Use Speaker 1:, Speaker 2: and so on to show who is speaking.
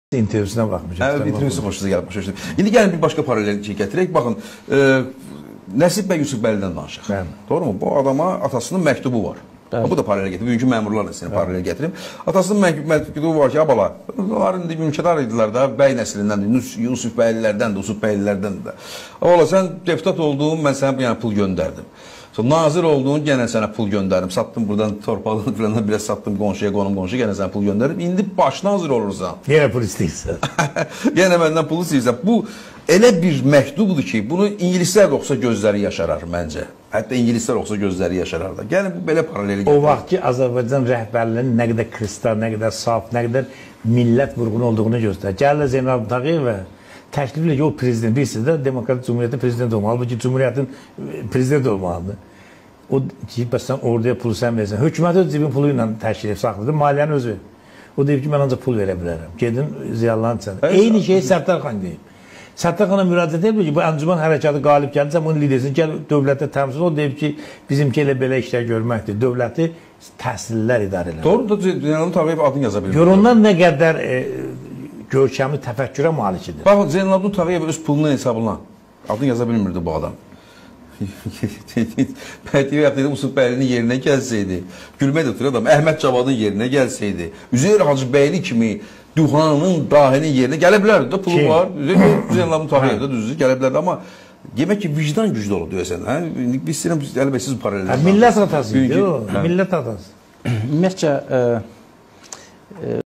Speaker 1: intervyusuna baxmışam.
Speaker 2: Evet, intervyusu xoşunuza gəlib, başa düşdüm. İndi gəlin bir başqa paralel gətirək. Baxın, Nəsib bəy Yusufbəlidən danışaq. Doğru mu? Bu adama atasının məktubu var. Bu da paralel gətirir. Bugünkü məmurlarla seni paralel gətirim. Atasının məktubu var ki, abala, onlar indi mülkədar idilər də, bəy nəslindən, Yusufbəylilərdən də, Usufbəylilərdən də. Abala, sən deputat olduğun, mən sənə pul göndərdim. Nazir olduğun, gənə sənə pul göndərim. Satdım buradan torpaqdan filandan biraz satdım qonşuya, qonşu gənə sənə pul göndərim. İndi baş nazir olursan.
Speaker 1: Yenə pul istəyirsən.
Speaker 2: Yenə məndən pul istəyirsən. Bu elə bir məktubdur ki, bunu ingilislər də oxusa gözləri yaşarar məncə. Hətta ingilislər oxusa gözləri yaşarar da. Yəni bu belə paraleli gəlir.
Speaker 1: O vaxt ki, Azərbaycan rəhbərlərinin nə qədər kristal, nə qədər saf, nə qədər millət vurğunu olduğunu göstərir. Gəlirlər Zeynal Tağıyevə təklif edir ki, o prezident, bilirsiniz də, Demokratik Cumhuriyyətin prezident olmalı, halbuki Cumhuriyyətin prezident olmalıdır. O ki, bəs sən orduya pulu sən versən. Hökumət öz cibin pulu ilə təşkil edib saxladır, maliyyənin özü. O deyib ki, mən ancaq pul verə bilərəm. Gedin, ziyalıların içində. Eyni şeyi Səttar xan deyib. Səttar xana müraciət edib ki, bu əncüman hərəkatı qalib gəldi, sən bunun lidersin, gəl dövlətə təmsil ol, deyib ki, bizimki elə belə işlər görməkdir. Dövləti təhsillər idarə edir.
Speaker 2: Doğru da Zeynalabdin Tağıyev adını yaza bilmir.
Speaker 1: Gör ondan nə qədər görkəmli təfəkkürə malikdir.
Speaker 2: Baxın, Zeynalabdin Tağıyev öz pulunun hesabına adını yaza bilmirdi bu adam. Bəlkə yaxud Usufbəylinin yerinə gəlsəydi, gülmək də oturur adam, Əhməd Cavadın yerinə gəlsəydi, Üzeyir Hacıbəyli kimi Duhanın, dahinin yerinə gələ bilərdi də, pulu var. Zeynalabdin Tağıyev də düzdür, gələ bilərdi, amma demək ki, vicdan güclü olur deyəsən. Biz istəyirəm, əlbəttə siz paralel.
Speaker 1: Millət atası idi o, millət atası.
Speaker 3: Ümumiyyətcə